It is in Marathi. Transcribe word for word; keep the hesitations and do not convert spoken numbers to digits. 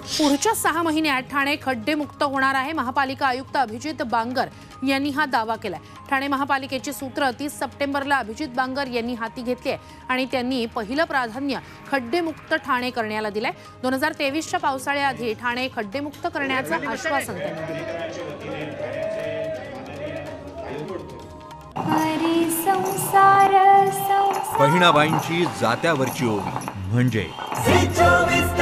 पुढच्या सहा महिन्यात ठाणे खड्डेमुक्त होणार आहे। महापालिका आयुक्त अभिजित बांगर यांनी हा दावा केलाय। ठाणे महापालिकेची सूत्र तीस सप्टेंबरला अभिजित बांगर यांनी हाती घेतली आहे आणि त्यांनी पहिलं प्राधान्य खड्डेमुक्त ठाणे करण्याला दिलंय। दोन हजार तेवीसच्या पावसाळ्याआधी ठाणे खड्डेमुक्त करण्याचं आश्वासन त्यांनी दिलं। बहिणाबाईंची जात्यावरची ओवी म्हणजे